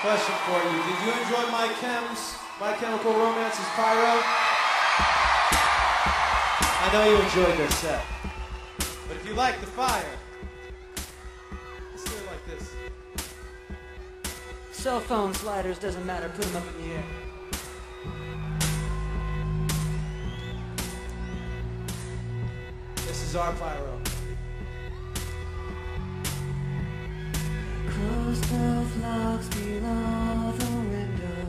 Question for you. Did you enjoy My Chemical Romance's Pyro? I know you enjoyed their set. But if you like the fire, let's do it like this. Cell phone sliders, doesn't matter, put them up in the air. This is our Pyro. Close both locks below the window.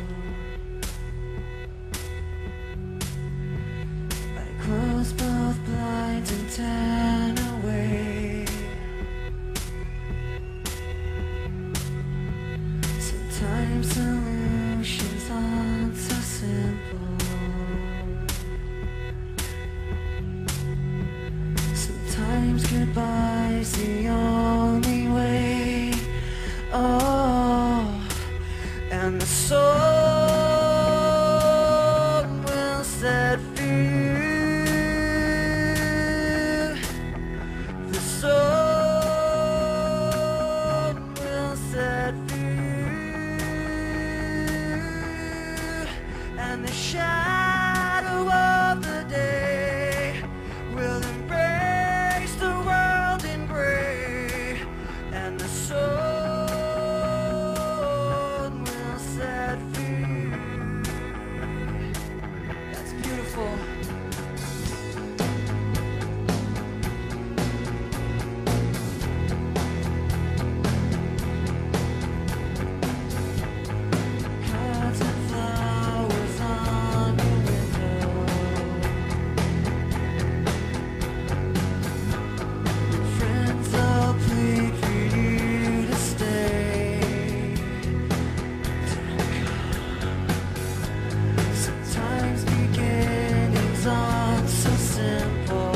I close both blinds and turn away. Sometimes solutions aren't so simple. Sometimes goodbye's the only way. Oh, and the soul will set free. The soul will set free, and the shadow of the day will embrace the world in gray, and the soul will set free. That's beautiful. Cards and flowers on your window. Friends all plead for you to stay. Sometimes beginnings aren't so simple.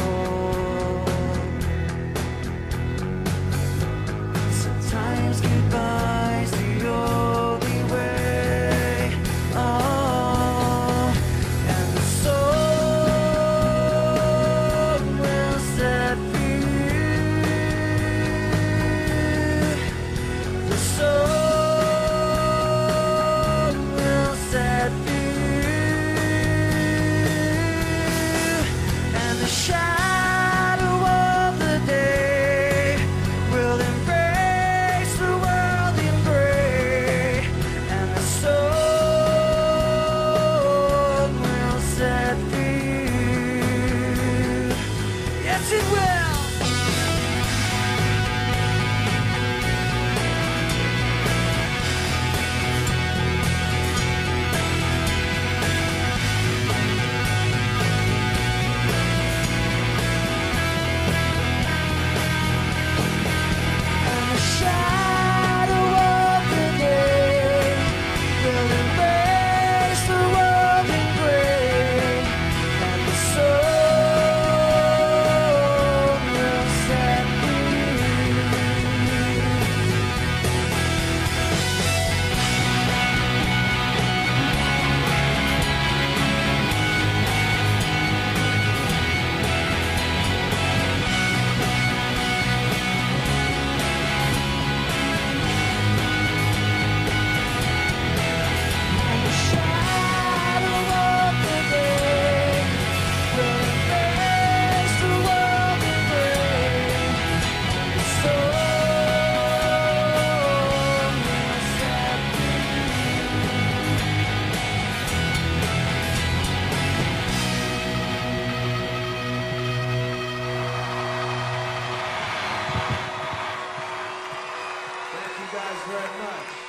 Sometimes goodbye's the only way. Oh, and the soul will set free. The soul will set free, and the shadow of the day will embrace the world in gray, and the soul will set free. Yes, it will. And the shadow of the day will embrace the world in gray, and the soul will set free. And the shadow of the day will embrace the world in gray, and the soul will set Thank you guys very much.